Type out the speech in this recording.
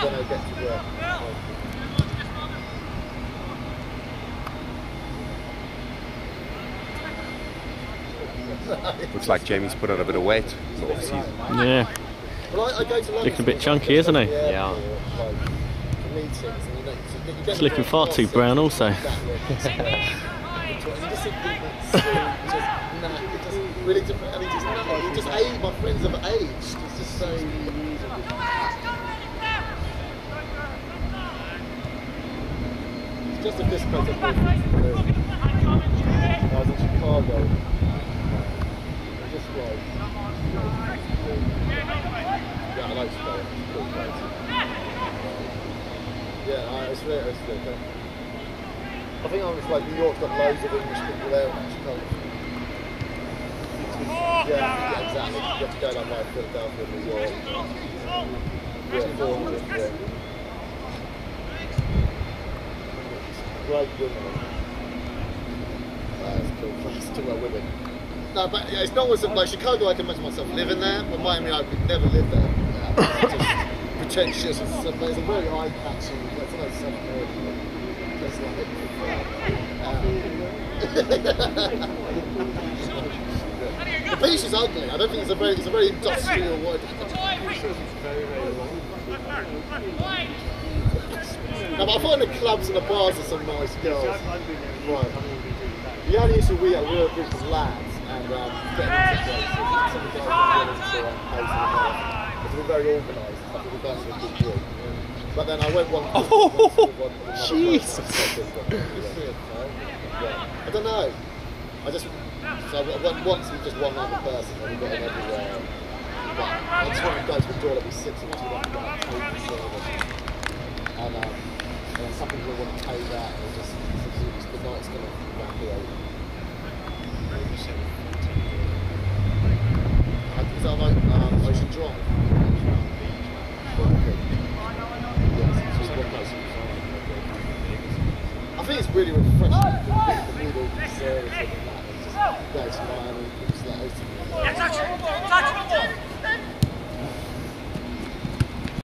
when I get to work. Looks like Jamie's put on a bit of weight. So obviously, Yeah. Well, I go to London. Looking a bit chunky, isn't he? Yeah. Meetings, and He's looking far too brown also. You just see people really different, and just age, my friends have aged. It's just so. It's just a discount of I was in Chicago. Just like. Yeah, I like Chicago. It's a cool place. Yeah, it's really good. I think I'm just like New York's got loads of English people there and Chicago. Yeah, exactly. You have to go down by Philadelphia, New York. Yeah, 400. Yeah. Great women. That's cool. That's too well women. No, but yeah, it's not like Chicago. I can imagine myself living there, but Miami, I could never live there. Just pretentious. It's a very eye-catching. It's a nice South American. It's like. The beach is ugly. I don't think it's a very industrial word. No, but I find the clubs and the bars are some nice girls. Right. The only issue we were a group of lads and getting into places. Some of the guys were willing to pay for the bar. It's all very organised. I think we're going to a good group. But then I went one. Jesus. I don't know. I just. So I went once with just one other person, and we got him everywhere. But I just wanted to go to the door, let me sit and we want to go and pay for service. And then some people want to pay that, and just the night's going to wrap it over. Is that like Ocean Drive? Yes, it's just one place. I think it's really refreshing. The noodle service and that. Go to Miami, it's like